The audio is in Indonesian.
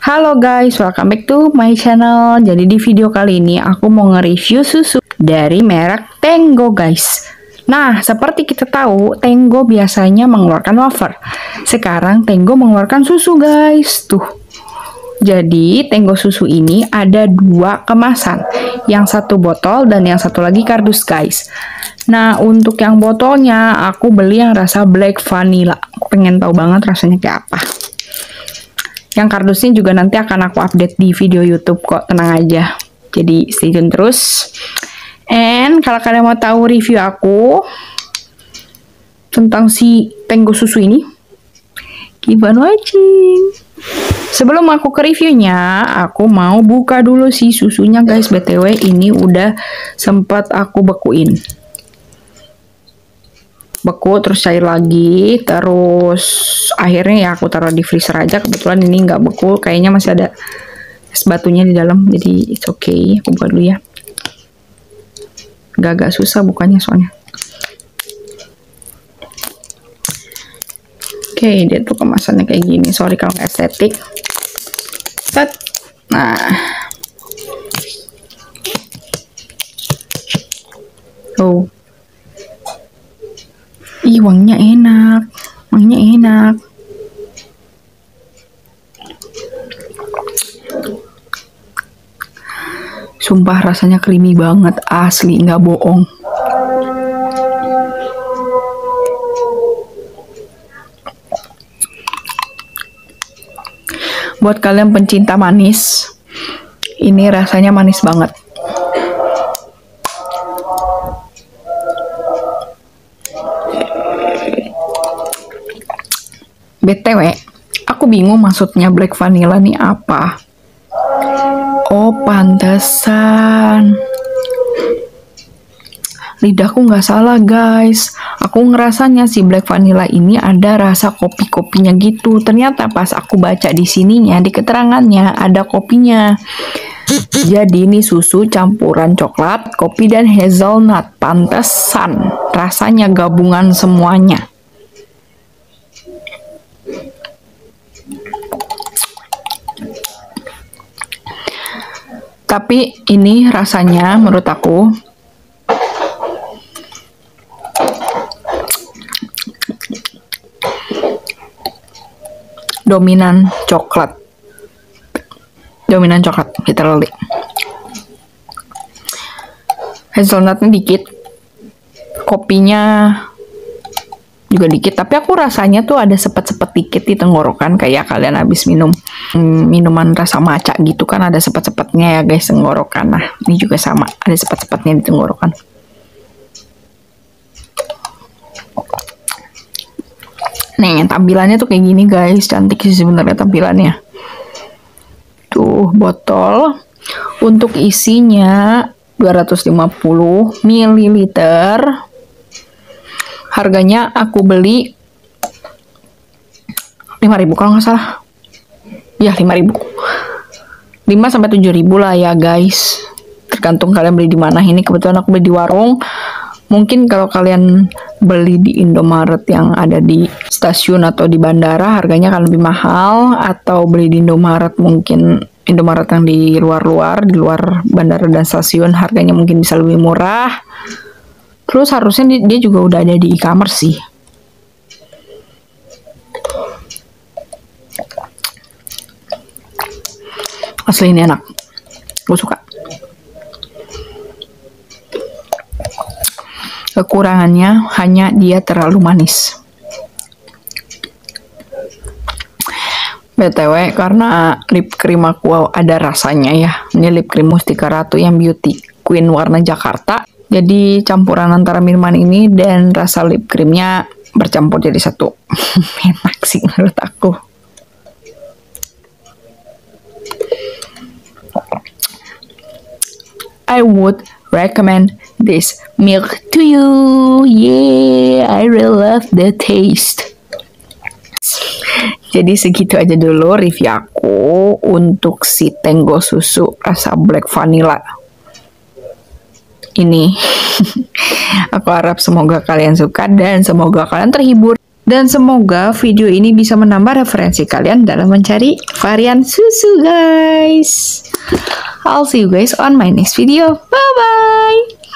Halo guys, welcome back to my channel. Jadi di video kali ini aku mau nge-review susu dari merek Tango guys. Nah, seperti kita tahu, Tango biasanya mengeluarkan wafer. Sekarang Tango mengeluarkan susu guys. Tuh. Jadi Tango susu ini ada dua kemasan. Yang satu botol dan yang satu lagi kardus guys. Nah, untuk yang botolnya aku beli yang rasa black vanilla. Aku pengen tahu banget rasanya kayak apa. Yang kardusnya juga nanti akan aku update di video YouTube kok, tenang aja. Jadi stay tune terus. And kalau kalian mau tahu review aku tentang si Tango susu ini, keep on watching. Sebelum aku ke reviewnya, aku mau buka dulu si susunya guys. BTW ini udah sempat aku bekuin. Beku terus cair lagi, terus akhirnya ya aku taruh di freezer aja. Kebetulan ini nggak beku, kayaknya masih ada es batunya di dalam, jadi it's okay. Aku buka dulu ya. Agak susah bukanya soalnya. Oke, dia tuh kemasannya kayak gini. Sorry kalau nggak estetik. Set. Nah, oh. Ih, wanginya enak. Wanginya enak. Sumpah rasanya creamy banget. Asli, nggak bohong. Buat kalian pencinta manis, ini rasanya manis banget. BTW, aku bingung maksudnya black vanilla nih apa. Oh, pantesan. Lidahku nggak salah guys. Aku ngerasanya si black vanilla ini ada rasa kopi-kopinya gitu. Ternyata pas aku baca di sininya, di keterangannya ada kopinya. Jadi ini susu campuran coklat, kopi, dan hazelnut. Pantesan rasanya gabungan semuanya. Tapi ini rasanya menurut aku dominan coklat. Dominan coklat, literally. Hazelnutnya dikit. Kopinya juga dikit, tapi aku rasanya tuh ada sepet-sepet dikit di tenggorokan, kayak kalian habis minum minuman rasa matcha gitu kan, ada sepet-sepetnya ya guys tenggorokan. Nah, ini juga sama, ada sepet-sepetnya di tenggorokan. Nih, tampilannya tuh kayak gini guys, cantik sih sebenarnya tampilannya. Tuh, botol untuk isinya 250 ml. Harganya aku beli 5.000 kalau nggak salah. Ya, 5.000. 5 sampai 7.000 lah ya, guys. Tergantung kalian beli di mana. Ini kebetulan aku beli di warung. Mungkin kalau kalian beli di Indomaret yang ada di stasiun atau di bandara, harganya akan lebih mahal. Atau beli di Indomaret, mungkin Indomaret yang di luar-luar, di luar bandara dan stasiun, harganya mungkin bisa lebih murah. Terus harusnya dia juga udah ada di e-commerce sih. Asli ini enak. Gue suka. Kekurangannya hanya dia terlalu manis. BTW, karena lip cream aku ada rasanya ya. Ini lip cream Mustika Ratu yang Beauty Queen warna Jakarta. Jadi campuran antara minuman ini dan rasa lip creamnya bercampur jadi satu. Enak sih menurut aku. I would recommend this milk to you. Yeah, I really love the taste. Jadi segitu aja dulu review aku untuk si Tango susu rasa black vanilla ini. Aku harap semoga kalian suka dan semoga kalian terhibur. Dan semoga video ini bisa menambah referensi kalian dalam mencari varian susu guys. I'll see you guys on my next video. Bye bye.